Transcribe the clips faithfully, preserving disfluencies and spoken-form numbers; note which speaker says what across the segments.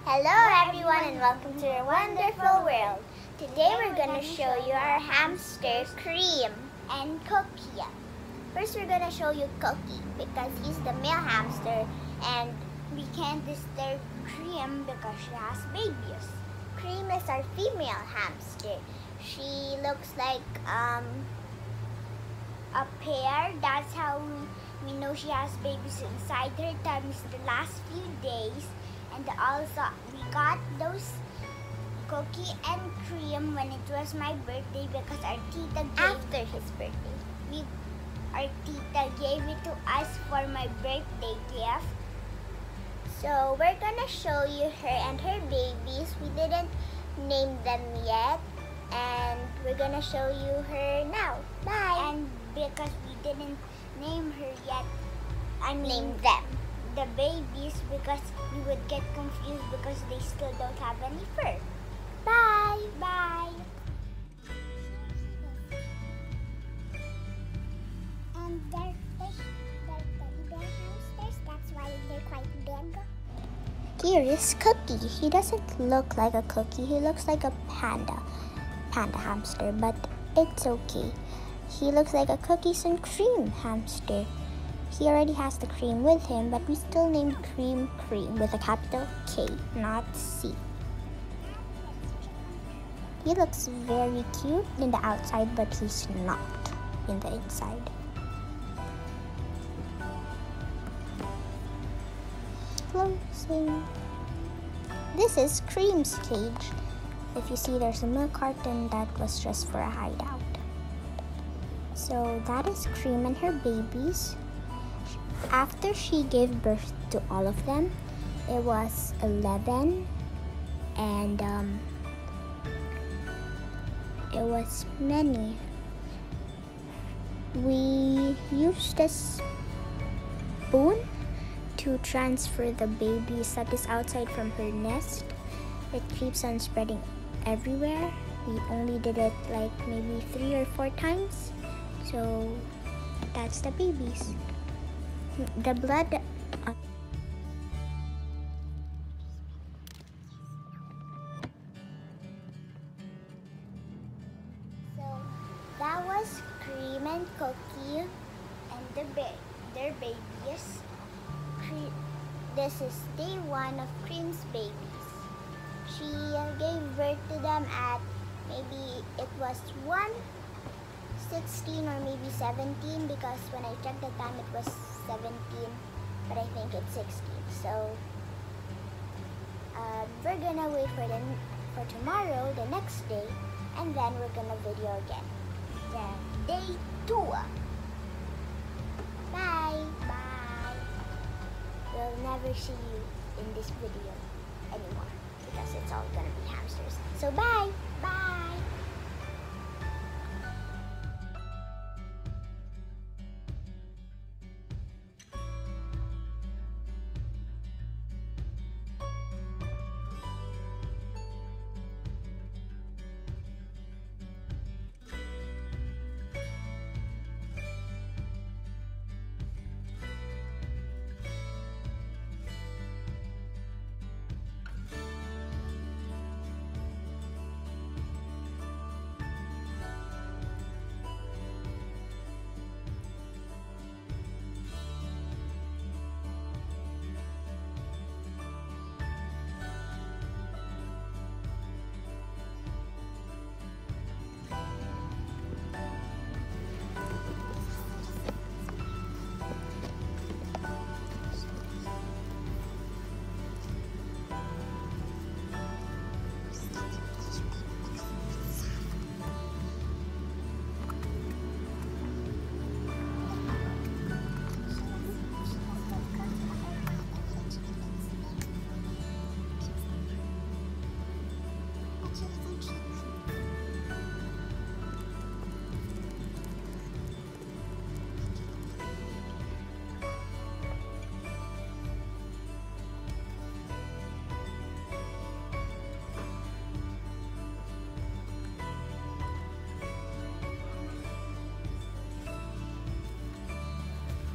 Speaker 1: Hello everyone and welcome to our wonderful world. Today we're going to show you our hamster Kream and Cookie. First we're going to show you Cookie because he's the male hamster and we can't disturb Kream because she has babies. Kream is our female hamster. She looks like um, a pear. That's how we know she has babies inside her tummy the last few days. And also, we got those Cookie and Kream when it was my birthday because our tita gave after his birthday. We, our tita gave it to us for my birthday gift. So we're gonna show you her and her babies. We didn't name them yet, and we're gonna show you her now. Bye. And because we didn't name her yet, I mean name them. The babies, because we would get confused because they still don't have any fur. Bye! Bye! And they're big, they're teddy bear hamsters, that's why they're quite big. Here is Cookie. He doesn't look like a cookie, he looks like a panda. Panda hamster, but it's okay. He looks like a Cookies and Kream hamster. He already has the Kream with him, but we still named Kream Kream with a capital K, not C. He looks very cute in the outside, but he's not in the inside. Closing. This is Kream's cage. If you see, there's a milk carton that was just for a hideout. So that is Kream and her babies. After she gave birth to all of them, it was eleven, and um, it was many. We used a spoon to transfer the babies that is outside from her nest. It keeps on spreading everywhere. We only did it like maybe three or four times. So that's the babies. The blood uh, so that was Kream and Cookie and the ba their babies. Cre this is day one of Kream's babies. She uh, gave birth to them at maybe it was one sixteen or maybe seventeen, because when I checked the time it was seventeen, but I think it's sixteen. So uh, we're gonna wait for the for tomorrow, the next day, and then we're gonna video again. Then day two. Bye. Bye. We'll never see you in this video anymore because it's all gonna be hamsters. So bye. Bye.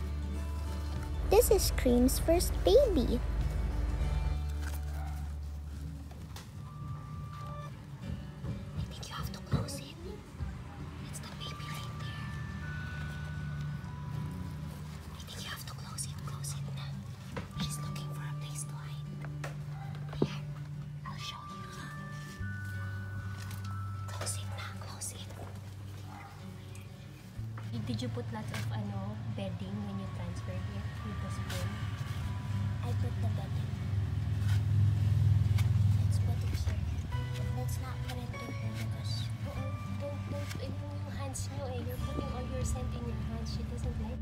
Speaker 1: This is Kream's first baby.
Speaker 2: Did you put lots of ano bedding when you transferred it with the spoon?
Speaker 1: I put the bedding. Let's put it here. Let's not put it to her because...
Speaker 2: Oo, don't, don't, eh, yung hands nyo eh. You're putting all your scent in your hands. She doesn't like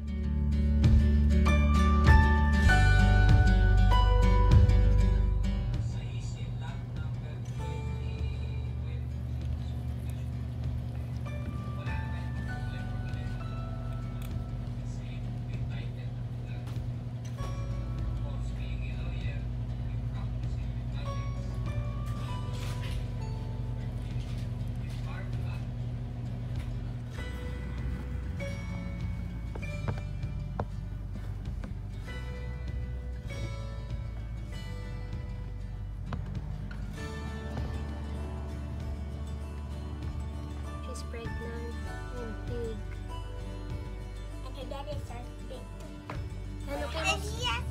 Speaker 2: she's pregnant and big.
Speaker 1: And her daddy is so big.
Speaker 2: Ano kayo?
Speaker 1: And yes!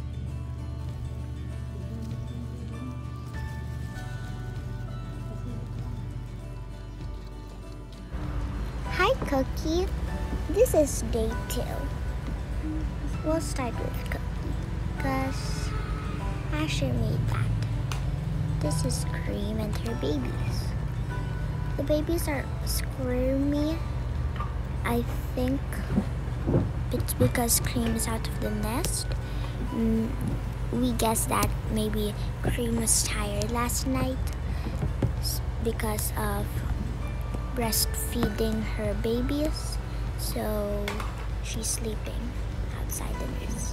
Speaker 1: Hi, Cookie. This is day two. We'll start with Cookie because Asher made that. This is Kream and her babies. The babies are squirmy. I think it's because Kream is out of the nest. Mm, we guess that maybe Kream was tired last night because of breastfeeding her babies, so she's sleeping outside the nest.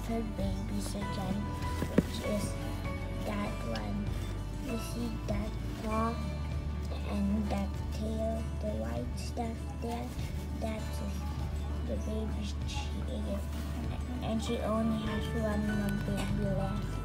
Speaker 1: her babies again, which is that one. You see that paw and that tail, the white stuff there, that's the baby she ate. And she only has one more baby left.